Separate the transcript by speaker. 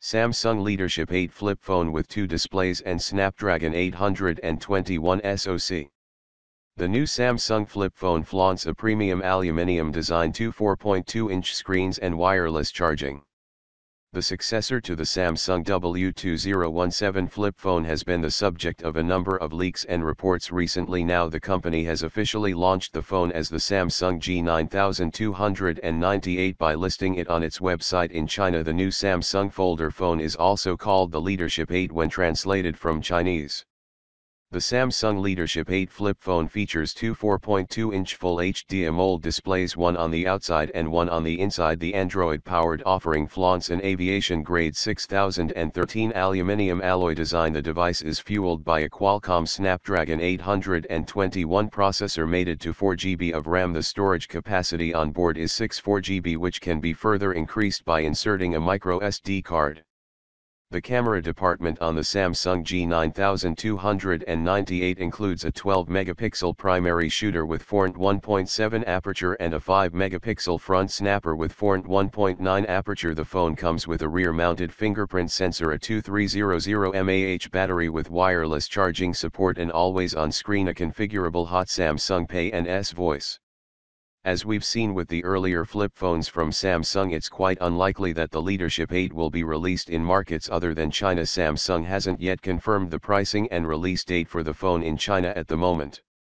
Speaker 1: Samsung Leadership 8 flip phone with 2 displays and Snapdragon 821 SoC. The new Samsung flip phone flaunts a premium aluminium design, 2 4.2-inch screens and wireless charging. The successor to the Samsung W2017 flip phone has been the subject of a number of leaks and reports recently. Now the company has officially launched the phone as the Samsung G9298 by listing it on its website in China. The new Samsung folder phone is also called the Leadership 8 when translated from Chinese. The Samsung Leadership 8 flip phone features 2 4.2-inch Full HD AMOLED displays, one on the outside and one on the inside. The Android-powered offering flaunts an aviation-grade 6013 aluminium alloy design. The device is fueled by a Qualcomm Snapdragon 821 processor mated to 4 GB of RAM. The storage capacity on board is 64 GB, which can be further increased by inserting a microSD card. The camera department on the Samsung G9298 includes a 12-megapixel primary shooter with fornt 1.7 aperture and a 5-megapixel front snapper with fornt 1.9 aperture. The phone comes with a rear-mounted fingerprint sensor, a 2300 mAh battery with wireless charging support, and always-on screen, a configurable hot Samsung Pay and S voice. As we've seen with the earlier flip phones from Samsung, it's quite unlikely that the Leadership 8 will be released in markets other than China. Samsung hasn't yet confirmed the pricing and release date for the phone in China at the moment.